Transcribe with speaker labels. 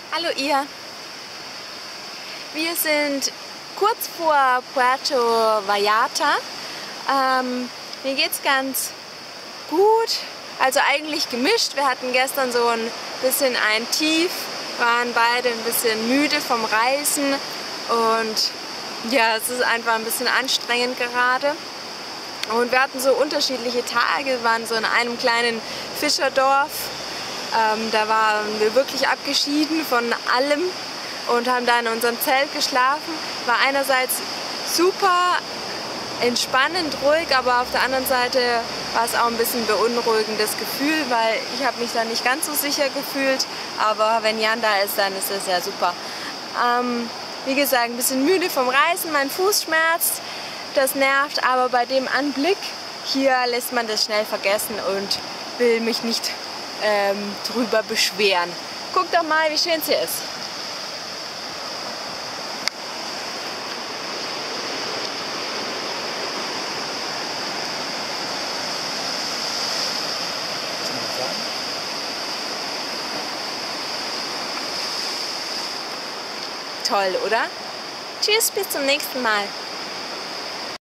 Speaker 1: Hallo ihr! Wir sind kurz vor Puerto Vallarta. Mir geht's ganz gut, also eigentlich gemischt. Wir hatten gestern so ein bisschen ein Tief, waren beide ein bisschen müde vom Reisen und ja, es ist einfach ein bisschen anstrengend gerade. Und wir hatten so unterschiedliche Tage, wir waren so in einem kleinen Fischerdorf. Da waren wir wirklich abgeschieden von allem und haben da in unserem Zelt geschlafen. War einerseits super entspannend, ruhig, aber auf der anderen Seite war es auch ein bisschen beunruhigendes Gefühl, weil ich habe mich da nicht ganz so sicher gefühlt. Aber wenn Jan da ist, dann ist es ja super. Wie gesagt, ein bisschen müde vom Reisen, mein Fuß schmerzt, das nervt, aber bei dem Anblick hier lässt man das schnell vergessen und will mich nicht drüber beschweren. Guck doch mal, wie schön es hier ist. Toll, oder? Tschüss, bis zum nächsten Mal.